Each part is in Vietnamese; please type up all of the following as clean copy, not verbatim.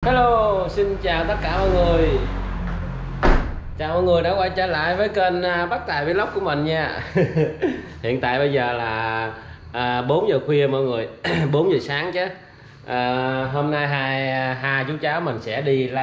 Hello, xin chào tất cả mọi người. Chào mọi người đã quay trở lại với kênh Bắc Tài Vlog của mình nha. Hiện tại bây giờ là 4 giờ khuya mọi người. 4 giờ sáng chứ. Hôm nay hai chú cháu mình sẽ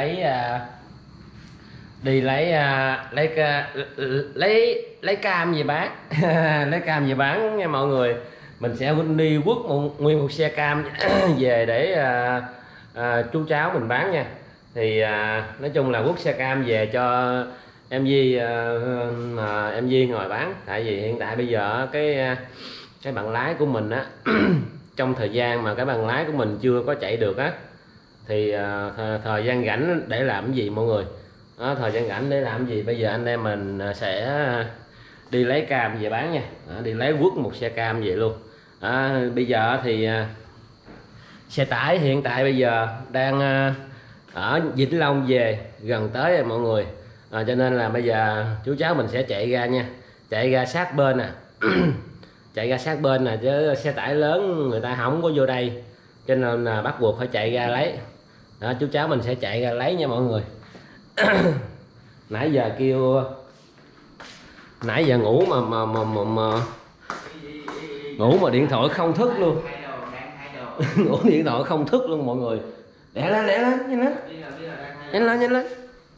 lấy cam về bán. Lấy cam về bán nha mọi người. Mình sẽ đi quất nguyên một xe cam về để chú cháu mình bán nha. Thì nói chung là quất xe cam về cho em Di, em Di ngồi bán. Tại vì hiện tại bây giờ cái bằng lái của mình á trong thời gian mà cái bằng lái của mình chưa có chạy được á thì thời gian rảnh để làm cái gì mọi người đó, thời gian rảnh để làm gì bây giờ anh em mình sẽ đi lấy cam về bán nha. Đi lấy quất một xe cam về luôn. Bây giờ thì xe tải hiện tại bây giờ đang ở Vĩnh Long về gần tới rồi mọi người. Cho nên là bây giờ chú cháu mình sẽ chạy ra nha, chạy ra sát bên nè. Chạy ra sát bên nè, chứ xe tải lớn người ta không có vô đây, cho nên là bắt buộc phải chạy ra lấy đó. Chú cháu mình sẽ chạy ra lấy nha mọi người. Nãy giờ kêu, nãy giờ ngủ mà điện thoại không thức luôn. Ngủ điện thoại không thức luôn mọi người. Lẹ lên nhanh lên.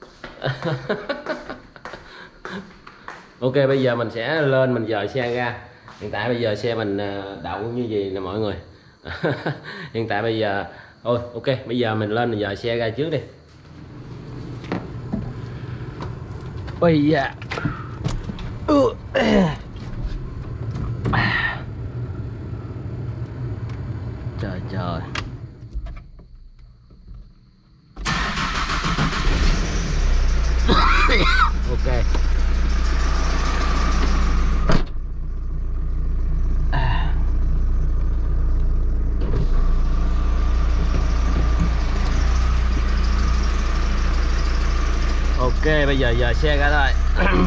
Ok, bây giờ mình sẽ lên mình dời xe ra. Hiện tại bây giờ xe mình đậu như gì nè mọi người. Hiện tại bây giờ thôi ok, bây giờ mình lên mình dời xe ra trước đi. Bây giờ trời ok. Ok, bây giờ dời xe ra thôi.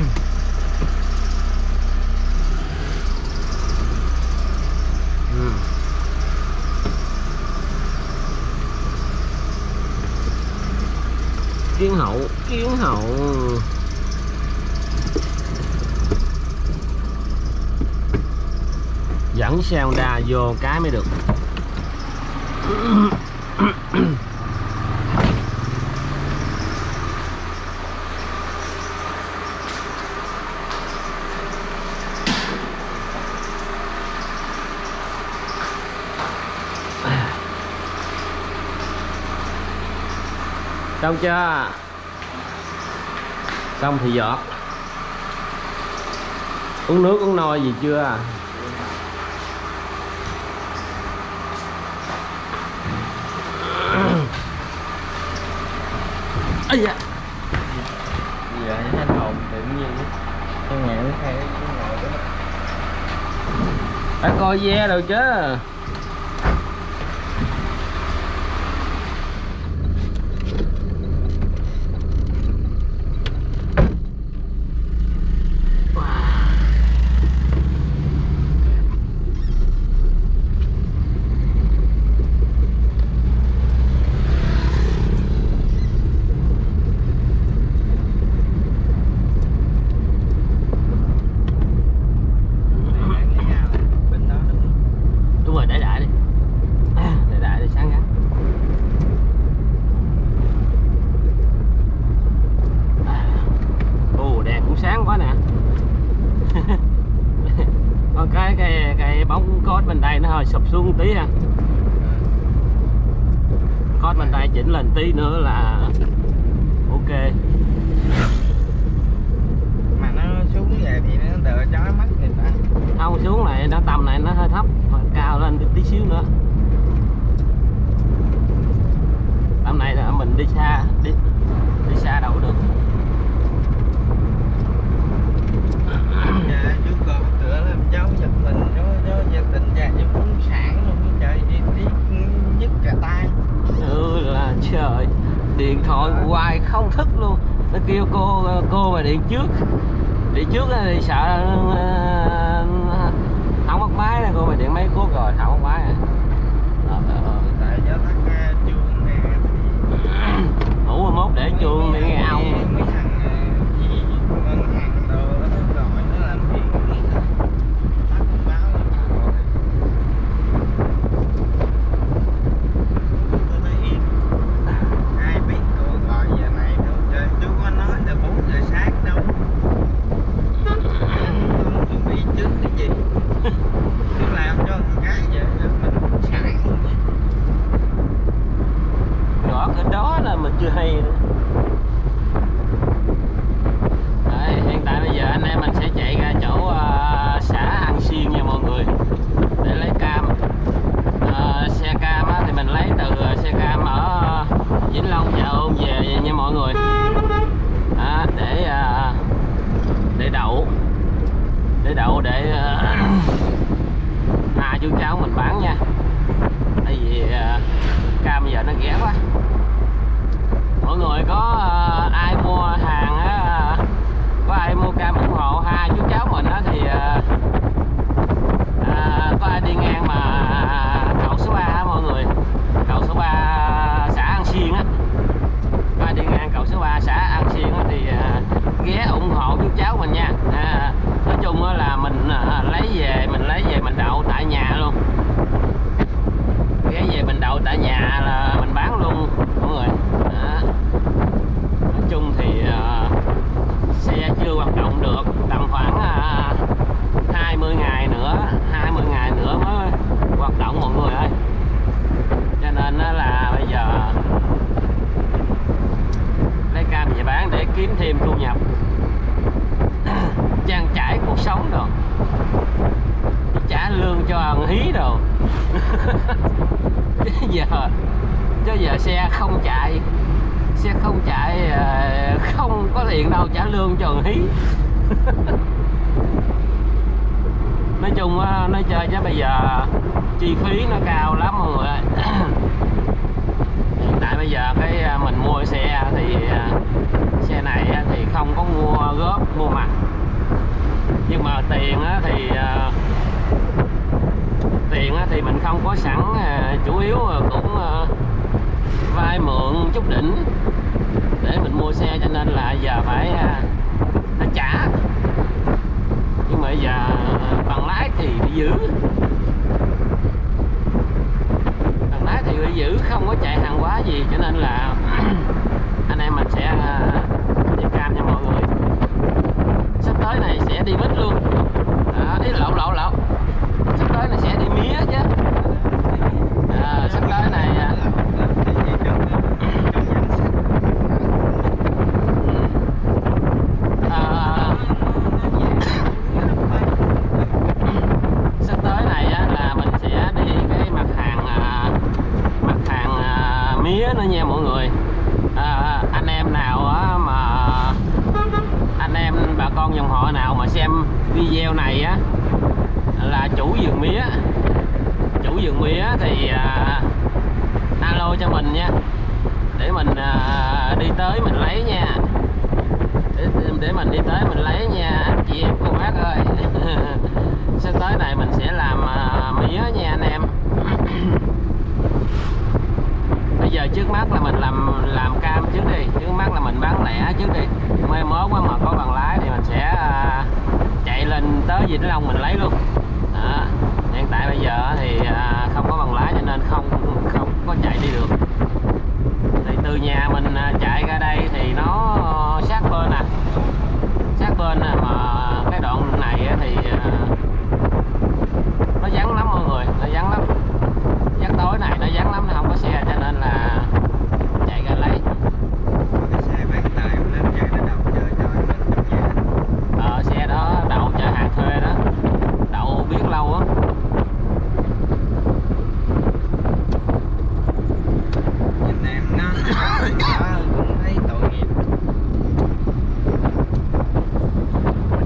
Kiến hậu dẫn xe Honda vô cái mới được. Xong chưa? Xong thì giọt. Uống nước uống nôi gì chưa? Ây da. Giờ hết hồn tự nhiên cái ngày nó thay cái ngồi đó. Phải coi ve đâu chứ. Cái bóng cốt bên đây nó hơi sụp xuống tí ha. Cốt bên đây chỉnh lên tí nữa là ok. Mà nó xuống về thì nó đỡ chói mắt người ta. Không, xuống này nó tầm này nó hơi thấp, cao lên tí xíu nữa. Tầm này là mình đi xa đâu được. Dạ, chú con tựa làm cháu giật mình, nó giật tình ra cho muốn sản luôn trời, đi nhức cả tay. Là trời, điện thoại hoài không thức luôn. Nó kêu cô mà điện trước thì sợ không bắt máy nè. Cô mà điện mấy cốt rồi không bắt máy nè. Tại gió tắt chuông nè. nghe chuông để nghe ong. Mấy thằng gì ngân hàng đồ nó gọi nó làm gì không biết rồi. Tắt báo rồi. Tôi thấy yên. Ai biết cô gọi giờ này đâu trời, chú có nói là 4 giờ sáng đâu. Không chuẩn bị trước cái gì. Cứ làm cho một cái vậy là mình sẵn luôn vậy. Nhỏ cái đó là mình chưa hay nữa. Đấy, hiện tại bây giờ anh em mình sẽ chạy ra chỗ xã An Xuyên nha mọi người để lấy cam. Xe cam á, thì mình lấy từ xe cam ở Vĩnh Long chợ ôm về nha mọi người. Đó, để đậu để hai chú cháu mình bán nha. Tại vì cam bây giờ nó rẻ quá. Mọi người có ai mua hàng á, có ai mua cam ủng hộ hai chú cháu mình á thì có ai đi ngang mà cầu số 3 á mọi người, cầu số 3 xã An Xuyên á, có ai đi ngang cầu số 3 xã An Xuyên á thì ghé ủng hộ chú cháu mình nha. Nói chung á là mình lấy về mình đậu tại nhà luôn, ghé về mình đậu tại nhà là mình bán luôn mọi người. Nói chung thì xe chưa hoạt động được, tầm khoảng 20 ngày nữa mới hoạt động mọi người ơi. Cho nên là bây giờ lấy cam về bán để kiếm thêm thu nhập, trang trải cuộc sống rồi, trả lương cho ăn hí đồ. Chứ giờ xe không chạy không có tiền đâu trả lương cho ăn hí. Nói chung nói chơi chứ bây giờ chi phí nó cao lắm mọi người ơi. Hiện tại bây giờ cái mình mua xe thì xe này thì không có mua góp mua mặt, nhưng mà tiền thì mình không có sẵn, chủ yếu cũng vay mượn chút đỉnh để mình mua xe, cho nên là giờ phải trả. Nhưng mà giờ bằng lái thì bị giữ, không có chạy hàng hóa gì, cho nên là anh em mình sẽ đi cam cho mọi người. Sắp tới này sẽ đi mít luôn. Ý lộn sắp tới này sẽ đi mía chứ. Sắp tới này sắp tới này là mình sẽ đi cái mặt hàng mía nữa nha mọi người. Anh em nào mà anh em bà con dòng họ nào mà xem video này á là chủ vườn mía thì alo cho mình nha, để mình đi tới mình lấy nha, để mình đi tới mình lấy nha anh chị em cô bác ơi. Sắp tới này mình sẽ làm mía nha anh em. Bây giờ trước mắt là mình làm cam trước đi, trước mắt là mình bán lẻ trước đi, mai mốt mà có bằng lái thì mình sẽ chạy lên tới Vĩnh Long mình lấy luôn. Đó. Hiện tại bây giờ thì không có bằng lái cho nên không có chạy đi được. Thì từ nhà mình chạy ra đây thì nó sát bên mà cái đoạn này thì nó vắng lắm mọi người, nó vắng lắm. Giấc tối này nó vắng lắm, nó không có xe cho nên là chạy ra lấy. Cái xe bán tải lên chạy nó đậu chờ cho mình trong nhà. Xe đó đậu chờ hàng thuê đó, đậu biết lâu á. Nhìn em nó cũng thấy tội nghiệp.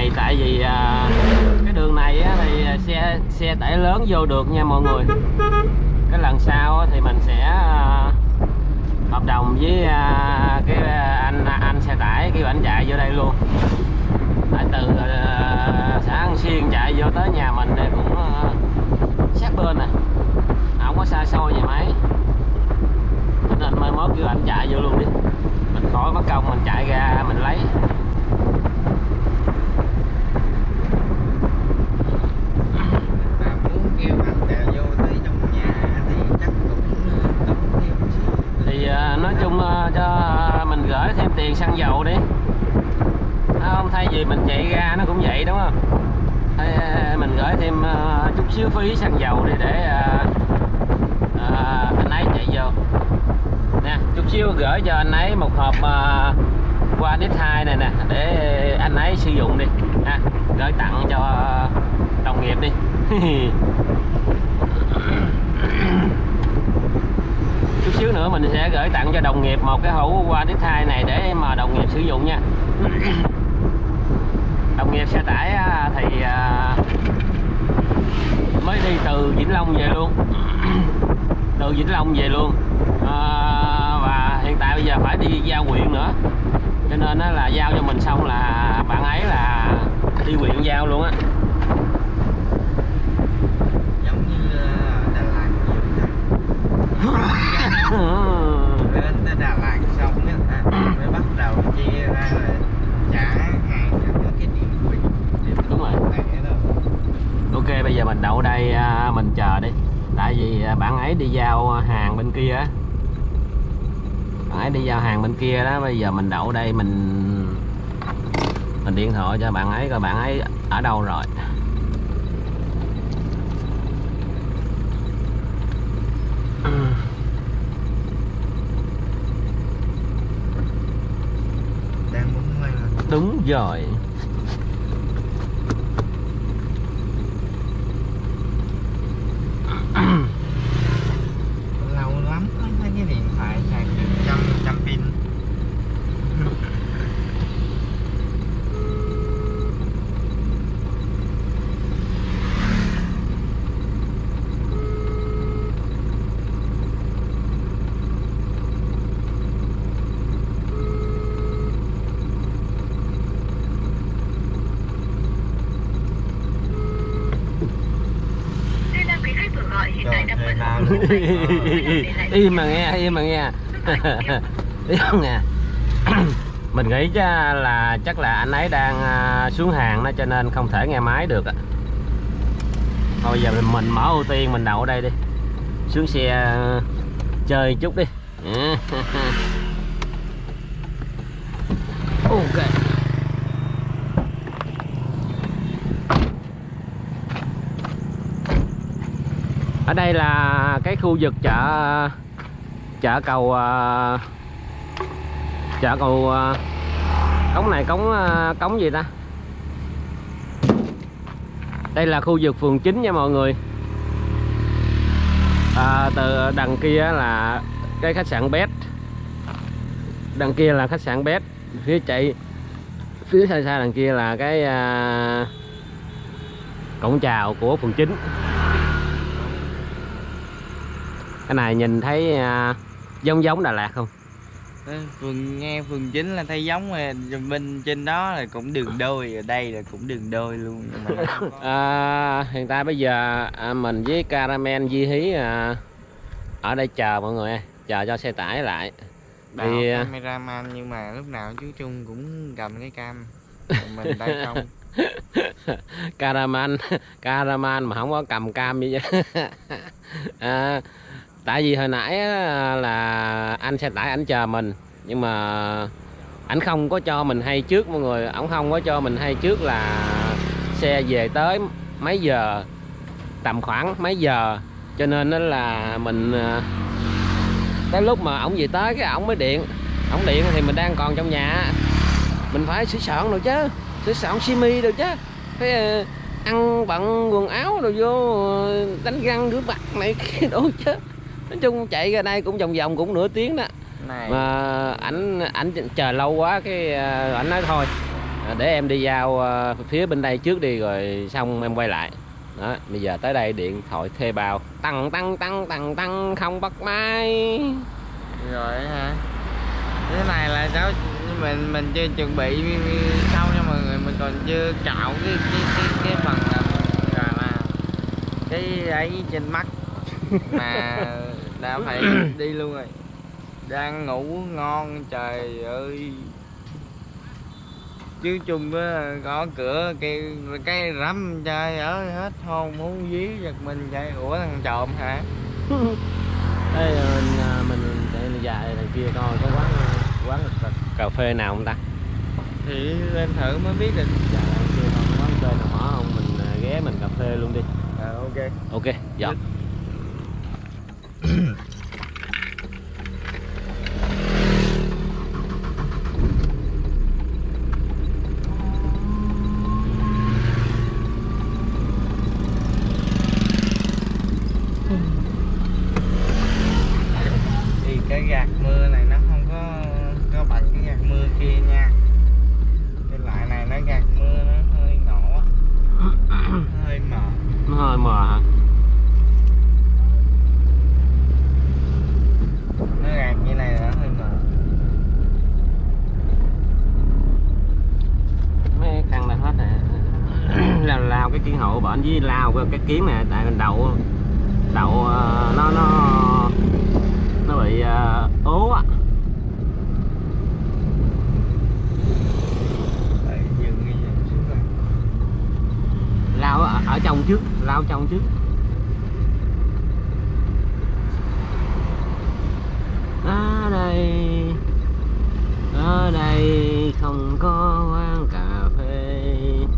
này, tại vì cái đường này á, thì xe tải lớn vô được nha mọi người. Cái lần sau á, thì mình sẽ hợp đồng với cái anh xe tải kêu anh chạy vô đây luôn. Tại từ xã An Xuyên chạy vô tới nhà mình đây cũng sát bên nè, không có xa xôi gì mấy, cho nên mai mốt kêu anh chạy vô luôn đi, mình khỏi mất công mình chạy ra mình lấy. Muốn kêu anh chạy vô tới trong nhà thì chắc cũng tốn thêm một xíu. Thì nói chung cho mình gửi thêm tiền xăng dầu đi, không thay vì mình chạy ra nó cũng vậy đúng không. Thế mình gửi thêm chút xíu phí xăng dầu đi để anh ấy chạy vô nè, chút xíu gửi cho anh ấy một hộp qua đít 2 này nè để anh ấy sử dụng đi ha, gửi tặng cho đồng nghiệp đi. Chút xíu nữa mình sẽ gửi tặng cho đồng nghiệp một cái hũ qua đít 2 này để mà đồng nghiệp sử dụng nha. Đồng nghiệp xe tải thì mới đi từ Vĩnh Long về luôn. Từ Vĩnh Long về luôn và hiện tại bây giờ phải đi giao huyện nữa, cho nên là giao cho mình xong là bạn ấy là đi huyện giao luôn á. Giống như Đà Lạt lên tới Đà Lạt xong mới bắt đầu chia ra là trả hàng cho cái điểm đúng rồi. Ok, bây giờ mình đậu đây mình chờ đi, tại vì bạn ấy đi giao hàng bên kia á, bạn ấy đi giao hàng bên kia đó. Bây giờ mình đậu đây, mình điện thoại cho bạn ấy coi bạn ấy ở đâu rồi. đang muốn quay mà. Đúng rồi. Lâu lắm thấy cái điện thoại sạc được trăm pin. Im mà nghe, im mà nghe. Im nè. Mình nghĩ là chắc là anh ấy đang xuống hàng đó, cho nên không thể nghe máy được. Thôi giờ mình mở ưu tiên mình đậu ở đây đi, xuống xe chơi chút đi. Ok. Ở đây là cái khu vực chợ cầu cống này, cống gì ta. Đây là khu vực phường 9 nha mọi người. Từ đằng kia là cái khách sạn Best, đằng kia là khách sạn Best, phía xa xa đằng kia là cái cổng chào của phường 9. Cái này nhìn thấy giống Đà Lạt không? Phường 9 là thấy giống rồi, bên trên đó là cũng đường đôi, ở đây là cũng đường đôi luôn. Hiện tại bây giờ mình với Caramel Di Hí ở đây chờ mọi người, chờ cho xe tải lại. Thì cameraman nhưng mà lúc nào chú Trung cũng cầm cái cam, mình đây không. Caramel mà không có cầm cam gì chứ. Tại vì hồi nãy là anh xe tải ảnh chờ mình, nhưng mà ảnh không có cho mình hay trước mọi người. Ổng không có cho mình hay trước là xe về tới mấy giờ, tầm khoảng mấy giờ, cho nên đó là mình tới lúc mà ổng về tới cái ổng mới điện. Ổng điện thì mình đang còn trong nhà, mình phải sửa soạn rồi chứ, sửa soạn simi rồi chứ, phải ăn bận quần áo rồi vô đánh răng rửa mặt này kia đồ chứ. Nói chung chạy ra đây cũng vòng vòng cũng nửa tiếng đó này. Mà ảnh chờ lâu quá cái ảnh nói thôi Để em đi giao phía bên đây trước đi rồi xong em quay lại. Đó, bây giờ tới đây điện thoại thuê bao tăng không bắt máy. Rồi hả? Cái này là cháu mình chưa chuẩn bị xong nha mọi người, mình còn chưa cạo cái phần rồi mà cái ấy trên mắt mà đã phải đi luôn rồi. Đang ngủ ngon trời ơi. Chứ chung với có cửa cái rắm trời ơi hết hồn muốn dí giật mình chạy. Ủa thằng trộm hả? Ê, mình chạy dài đằng kia coi có quán cà phê nào không ta? Thì lên thử mới biết được. Dạ đằng kia còn quán cà phê nào mở không? Mình ghé mình cà phê luôn đi. Ok. Ok, dọn. Thì cái gạt mưa này nó không có bằng cái gạt mưa kia nha. Cái loại này nó gạt mưa nó hơi ngộ á. Nó hơi mờ. Nó hơi mờ hả? Nó gạt như này là nó hơi mờ. Mấy căn này hết nè. Lao cái kiến hộ bển với lao cái kiến nè, tại mình đậu nó bị ố á. Lao ở trong trước, lao trong trước. Ở đây không có quán cà phê.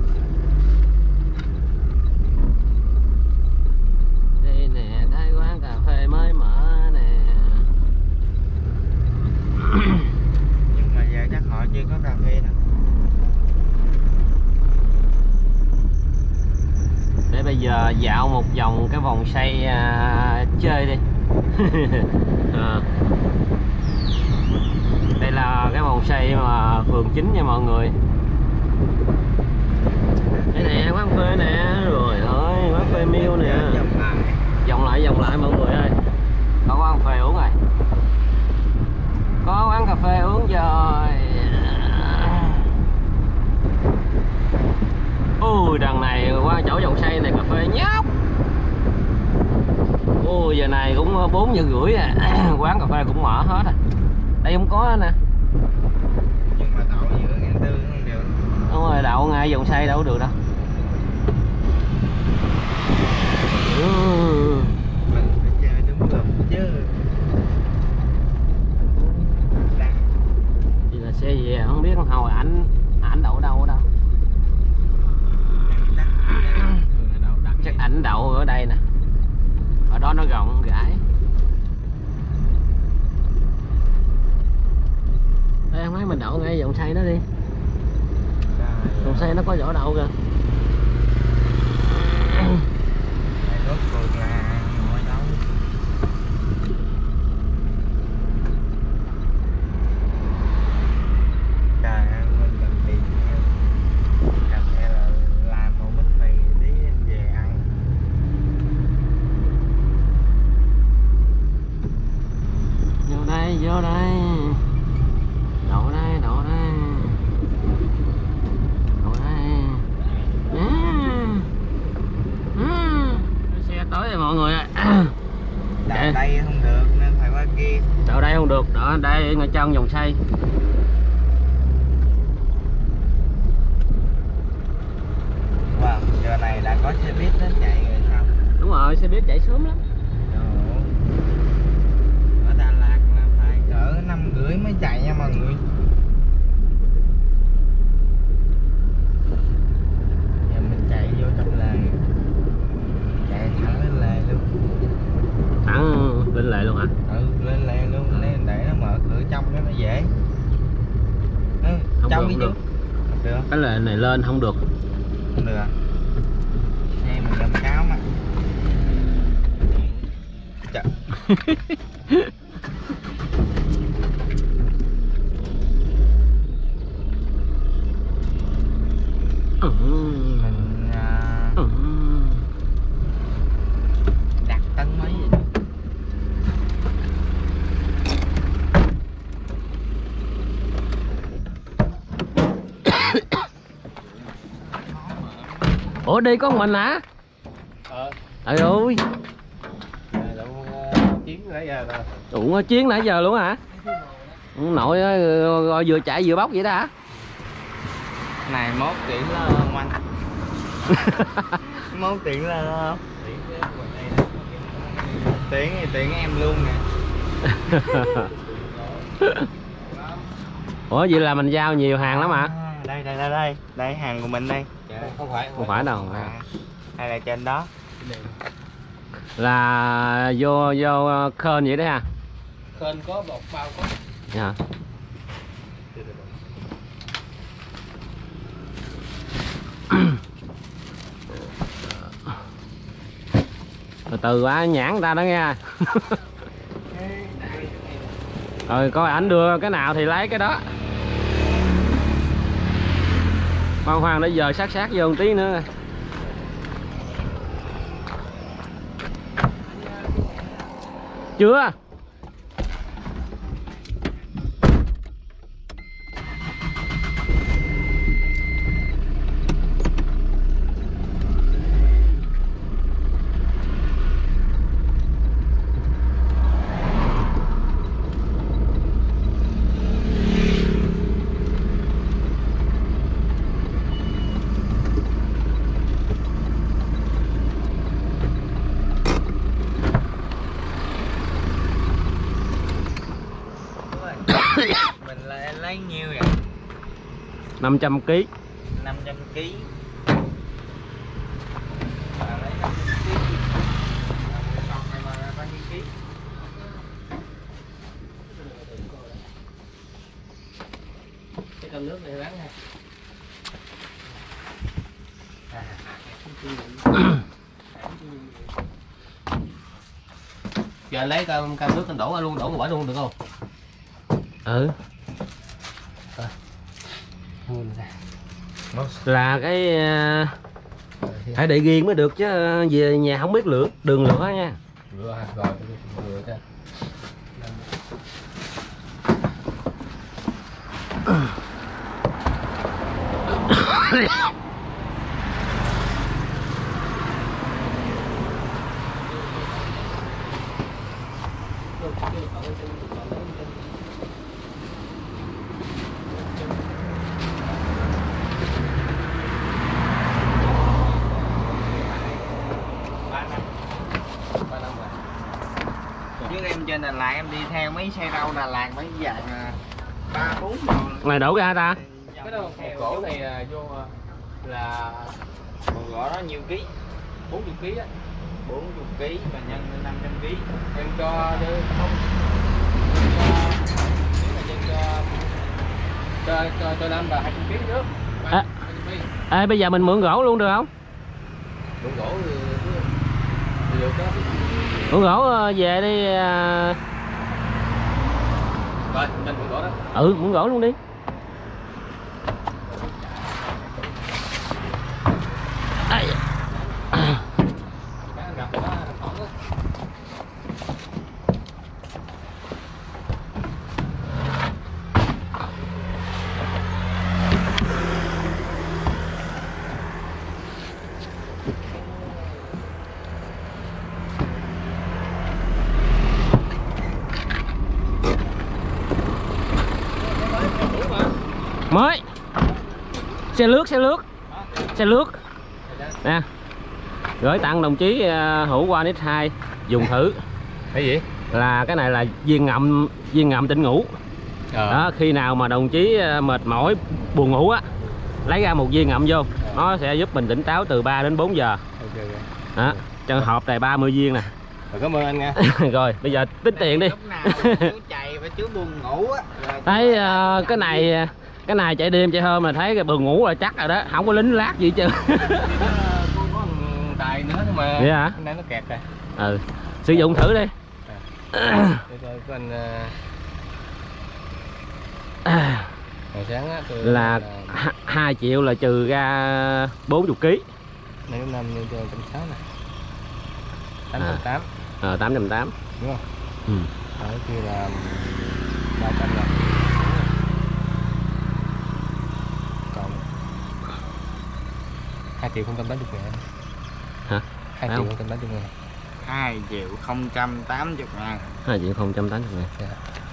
Đây nè, cái quán cà phê mới mở nè. Nhưng mà giờ chắc họ chưa có cà phê đâu. Để bây giờ dạo một vòng cái vòng xoay chơi đi. Đây là cái vòng xoay mà phường 9 nha mọi người. Đây nè, quán phê nè, rồi ơi, quán phê Miêu nè. Vòng lại mọi người ơi. Có quán cà phê uống rồi. Có quán cà phê uống rồi. Ui, đằng này qua chỗ vòng xoay này cà phê nhóc. Ui, giờ này cũng 4 giờ rưỡi à. Quán cà phê cũng mở hết à. Đây không có nè. Nhưng mà đậu giữa ngàn tư không được. Đúng rồi, đậu ngay vòng xoay đâu được đâu. Mình phải chơi đúng lượt chứ. Thì là xe về không biết hồi ảnh đậu đâu đâu. Chắc ảnh đậu ở đây nè. Ở đó nó rộng rãi. Đây em thấy mình đậu ngay vòng xoay đó đi. Vòng xoay nó có chỗ đậu kìa. Rốt cuộc là ngồi đâu. Trời ơi, mình cần tiền nha. Cà phê là làm một bánh mì tí em về ăn. Vô đây, vô đây. Đậu đây, đậu đây. Đậu đây. Xe tới rồi mọi người ơi. Đậu đây không được nên phải qua kia. Đậu đây không được, đậu đây ngay trong vòng xoay. Wow, giờ này đã có xe buýt đến chạy rồi sao? Đúng rồi, xe buýt chạy sớm lắm. Ở Đà Lạt là phải cỡ 5:30 mới chạy nha mọi người. Giờ mình chạy vô trong lề. Chạy thẳng lên lề luôn. Thẳng lên lề luôn hả? Ừ, lên lề luôn để nó mở cửa trong cho nó dễ. Không Trong được, đi chứ. Không được. Cái lề này lên không được. Không được. Xe mình làm cáo mà. Trời. Mình đặt tấn mấy vậy? Ủa đi có mình hả? Trời ơi. Chiến nãy giờ nè. Ủa chiến nãy giờ luôn hả? Nội ơi, vừa chạy vừa bóc vậy đó hả? Này mốt tiện lên không anh? Mốt tiện lên không? Tiện thì tiện em luôn nè. Ủa vậy là mình giao nhiều hàng lắm hả? Đây hàng của mình đây. Không phải đâu. Hay là trên đó? Là vô khên vậy đấy ha? Khên có bột bao có. Dạ. Từ từ quá nhãn ta đó nghe. Rồi coi ảnh đưa cái nào thì lấy cái đó. Khoan để giờ sát vô một tí nữa. Chưa. Mình lấy nhiêu vậy? 500 kg. 500 kg. Cái cơm nước này bán ha. Giờ anh lấy cơm nước anh đổ vào bả luôn được không? Ừ. Là cái phải để riêng mới được chứ về nhà không biết đường lửa nha. Rồi cho. Chứ em trên Đà Lạt em đi theo mấy xe rau Đà Lạt mấy dạng 3-4 Này đổ ra ta. Cái đó cổ này vô là còn gõ đó nhiêu ký? 40 kg á. 40 kg và nhân lên 500 kg. Em cho không. Cho 5 và 200 kg trước. Ê bây giờ mình mượn gỗ luôn được không? Mượn gỗ thì được đó. Mượn gỗ về đi. Rồi, mình mượn gỗ đó. Ừ, mượn gỗ luôn đi. Mới xe lướt nè, gửi tặng đồng chí Hữu qua nít 2 dùng thử. Cái gì? Là cái này là viên ngậm tỉnh ngủ. Đó, khi nào mà đồng chí mệt mỏi buồn ngủ á, lấy ra một viên ngậm vô, nó sẽ giúp mình tỉnh táo từ 3 đến 4 giờ. Đó, cho hộp này 30 viên nè. Rồi, cảm ơn anh nha. Rồi bây giờ tính tiền đi. Lúc nào chú chạy và chú buồn ngủ á. Thấy cái này chạy đêm chạy hôm mà thấy cái buồn ngủ là chắc rồi đó, không có lính lát gì chứ. Có tài nữa nhưng mà vậy hả? nó kẹt rồi. Ừ, sử dụng thử đi. Để coi anh Hồi sáng á tôi là 2 triệu là trừ ra 40 kg. Nếu 5 nhân cho 160 này. 880. 880 Đúng không? ừ. Ở kia là 300 rồi. Còn 2 triệu 080 ngàn. Hả? 2 triệu 080 ngàn. 2 triệu 080 ngàn. 2 triệu 080 ngàn. Dạ.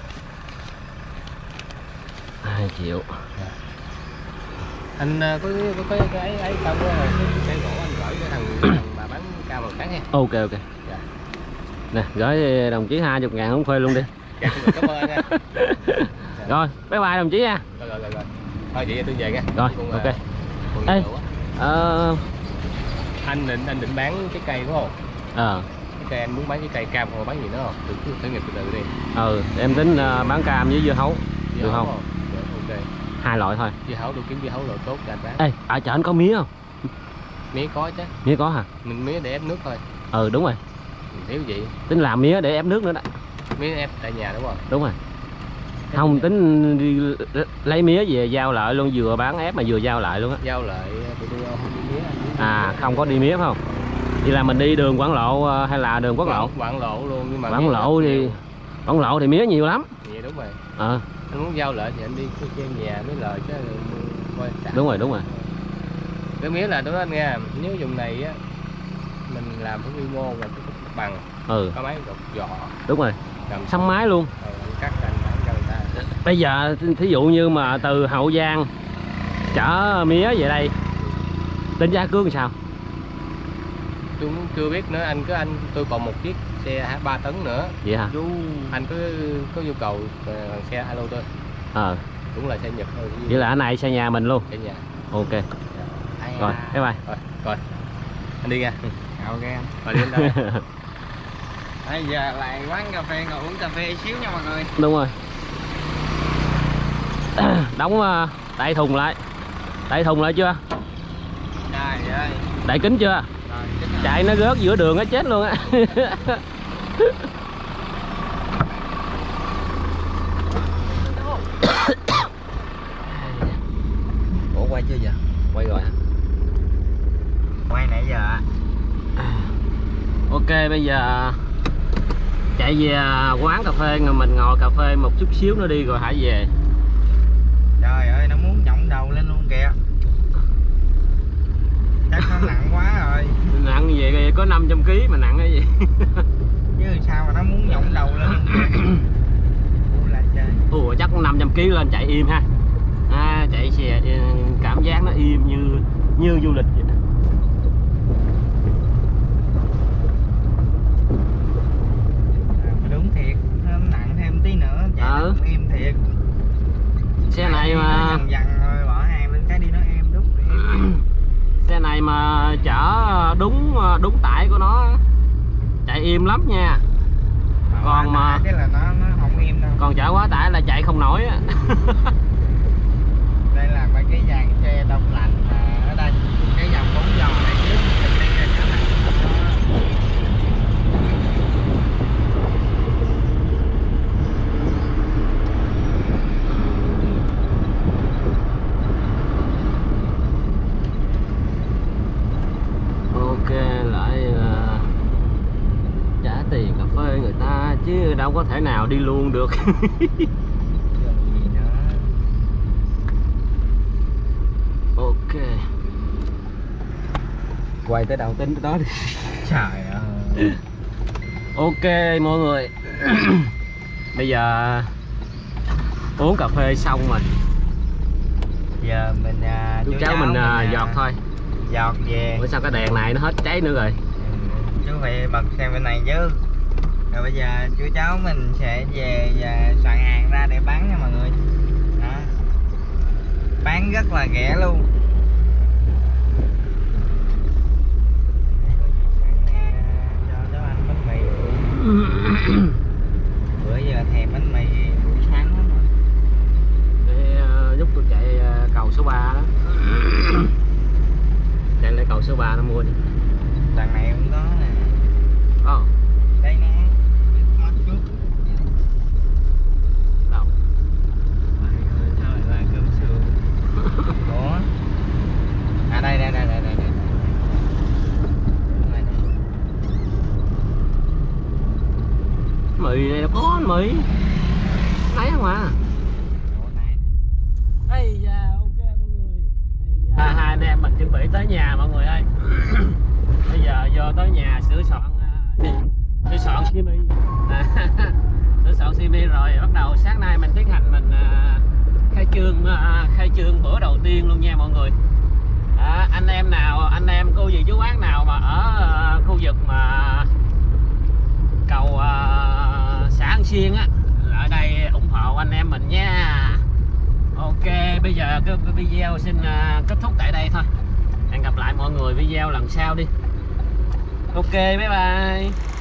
2 triệu. Dạ. Anh có cái ấy không có cái gỗ anh gửi cái thằng mà bán cao một cán nha. Ok. Dạ. Nè, gửi đồng chí 20 ngàn không phê luôn đi. Dạ, cảm ơn anh nha. Rồi, bye bye đồng chí nha. Rồi. Thôi vậy tôi về nha. Rồi, Cùng, ok. cùng Ê, nữa. Anh định bán cái cây đúng không? Cái cây anh muốn bán cái cây cam không bán gì nữa không? Thử nghiệp từ từ đi. em tính bán cam với dưa hấu. Được không? Dạ, ok. 2 loại thôi. Dưa hấu tôi kiếm dưa hấu loại tốt cho anh bán. Ê, ở chợ anh có mía không? Mía có chứ. Mía có hả? Mình mía để ép nước thôi. Đúng rồi. Thiếu gì? Tính làm mía để ép nước nữa đó. Mía ép tại nhà đúng không? Đúng rồi. Không tính đi lấy mía về giao lại luôn, vừa bán ép mà vừa giao lại luôn á. Giao lại tụi tôi không đi mía. Không có đi mía phải không? Vậy là mình đi đường Quảng Lộ hay là đường Quốc Lộ? Quảng Lộ luôn nhưng mà Quảng Lộ thì mía nhiều lắm. Dạ đúng rồi. Anh muốn giao lại thì anh đi cái nhà mới lời chứ. Đúng rồi. Cái mía là tôi nói anh nghe, nếu dùng này á mình làm cái quy mô và cái bằng có máy gọt vỏ. Đúng rồi. Sắm máy luôn. Cắt thành cho người ta. Bây giờ thí dụ như mà từ Hậu Giang chở mía về đây tính giá cước sao? Tôi cũng chưa biết nữa tôi còn một chiếc xe 3 tấn nữa. Vậy hả? Anh có nhu cầu xe alo tôi. Cũng là xe Nhật thôi. Vậy là anh này xe nhà mình luôn. Xe nhà. Ok. Rồi, bye bye. Rồi. Anh đi nha. Ok. Rồi đi anh đây. Bây giờ lại quán cà phê ngồi uống cà phê xíu nha mọi người. Đúng rồi. Đóng đậy thùng lại. Đậy thùng lại chưa? Trời ơi. Đậy kính chưa? Chạy nó rớt giữa đường nó chết luôn á. Ủa quay chưa vậy? Quay rồi hả? Quay nãy giờ á. Ok, bây giờ chạy về quán cà phê rồi mình ngồi cà phê một chút xíu nữa đi rồi hãy về. Trời ơi, nó muốn nhõng đầu lên luôn kìa. Chắc nó nặng quá rồi. Nặng như vậy có 500 kg mà nặng cái gì? Chứ sao mà nó muốn nhõng đầu lên luôn kìa. Chắc 500 kg lên chạy im ha. Chạy xe cảm giác nó im như du lịch vậy đó. Đúng thiệt, nó nặng thêm tí nữa chạy nó cũng im thiệt. Xe này mà dằn rồi bỏ hàng lên cái đi nó em đúc em. Xe này mà chở đúng tải của nó chạy im lắm nha. Còn mà cái là nó không im đâu. Còn chở quá tải là chạy không nổi á. Đây là mấy cái dàn xe đông lạnh ở đây, cái dòng 4 giò này trước mình đi ra chỗ này. Ok, lại trả tiền cà phê người ta chứ đâu có thể nào đi luôn được. Ok, quay tới đầu tính tới đó đi. Trời ơi. Ok mọi người. Bây giờ uống cà phê xong rồi. Giờ mình chú cháu mình giọt thôi. Giọt về. Bữa sao cái đèn này nó hết cháy nữa rồi. Chú phải bật sang bên này chứ. Rồi bây giờ chú cháu mình sẽ về và soạn hàng ra để bán nha mọi người. Đó. Bán rất là rẻ luôn. Cho cháu ăn bánh mì. Bữa giờ thèm bánh mì buổi sáng lắm rồi. Để giúp tôi chạy cầu số 3 đó. Chạy lại cầu số 3 nó mua đi. Đằng này cũng có nè. Oh. Đây nè. Mất chút. Đâu? Thôi là cơm Ủa? À đây. Mì này đâu có mì. Thấy không à? Ây da, ok mọi người. Hai anh em mình chuẩn bị tới nhà mọi người ơi. Bây giờ vô tới nhà sửa soạn simi. Sửa soạn simi rồi bắt đầu sáng nay mình tiến hành mình khai trương bữa đầu tiên luôn nha mọi người. Anh em cô dì chú bác nào mà ở khu vực mà cầu xã An Xuyên á, ở đây ủng hộ anh em mình nha. Ok, bây giờ cái video xin kết thúc tại đây thôi. Hẹn gặp lại mọi người video lần sau đi. Ok, bye bye.